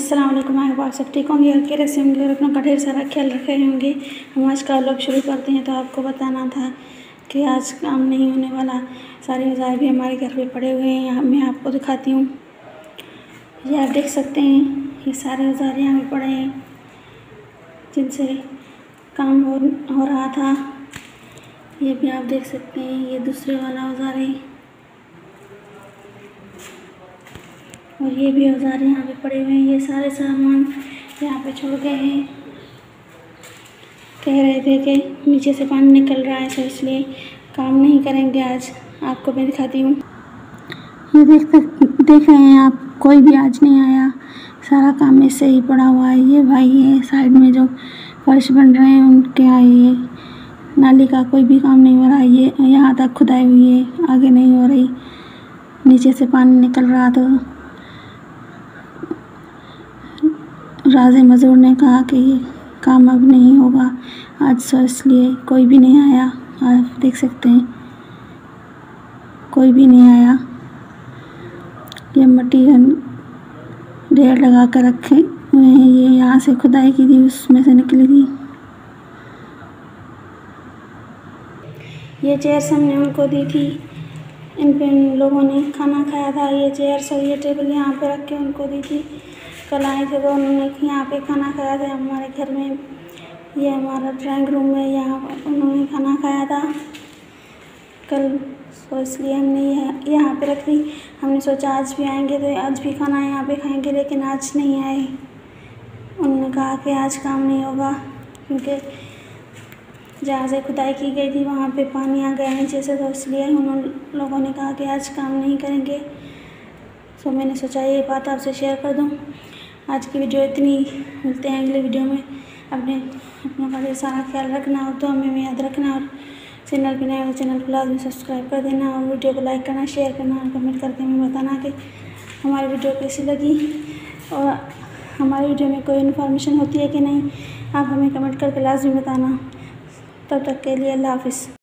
अस्सलाम वालेकुम। आप सब ठीक होंगे और केयर से होंगे और अपना का ढेर सारा ख्याल रखे होंगे। हम आज का व्लॉग शुरू करते हैं। तो आपको बताना था कि आज काम नहीं होने वाला, सारे औजार भी हमारे घर पे पड़े हुए हैं। मैं आपको दिखाती हूँ। ये आप देख सकते हैं, ये सारे औजार यहाँ पे पड़े हैं जिनसे काम हो रहा था। ये भी आप देख सकते हैं, ये दूसरे वाला औजार है और ये भी औजार यहाँ पे पड़े हुए हैं। ये सारे सामान यहाँ पे छोड़ गए हैं। कह रहे थे कि नीचे से पानी निकल रहा है, तो इसलिए काम नहीं करेंगे आज। आपको मैं दिखाती हूँ। ये देख रहे हैं आप, कोई भी आज नहीं आया, सारा काम ऐसे ही पड़ा हुआ है। ये भाई है साइड में जो फर्श बन रहे हैं उनके आए, ये नाली का कोई भी काम नहीं हो रहा है। ये यहाँ तक खुदाई हुई है, आगे नहीं हो रही। नीचे से पानी निकल रहा, तो राजे मजदूर ने कहा कि ये काम अब नहीं होगा आज, सो इसलिए कोई भी नहीं आया। आप देख सकते हैं, कोई भी नहीं आया। ये मट्टी ढेर लगा कर रखे हुए हैं। ये यहाँ से खुदाई की थी, उसमें से निकली थी। ये चेयर्स हमने उनको दी थी, इन पे इन लोगों ने खाना खाया था। ये चेयर्स और ये टेबल यहाँ पे रख के उनको दी थी। कल आए थे तो उन्होंने यहाँ पे खाना खाया था हमारे घर में। ये हमारा ड्राइंग रूम है, यहाँ उन्होंने खाना खाया था कल, तो इसलिए हमने यहाँ पे रख दी। हमने सोचा आज भी आएंगे तो आज भी खाना यहाँ पे खाएंगे, लेकिन आज नहीं आए। उन्होंने कहा कि आज काम नहीं होगा, क्योंकि जहाँ से खुदाई की गई थी वहाँ पे पानी आ गया नीचे से, तो इसलिए उन लोगों ने कहा कि आज काम नहीं करेंगे। तो मैंने सोचा ये बात आपसे शेयर कर दूँ। आज की वीडियो इतनी, मिलते हैं अगले वीडियो में। अपना का ढेर सारा ख्याल रखना और तो हमें याद रखना, और चैनल पे नए हो तो चैनल को लाजमी सब्सक्राइब कर देना, और वीडियो को लाइक करना, शेयर करना और कमेंट करके हमें बताना कि हमारी वीडियो कैसी लगी और हमारी वीडियो में कोई इन्फॉर्मेशन होती है कि नहीं। आप हमें कमेंट करके लाजमी बताना। तब तक के लिए अल्लाह हाफिज़।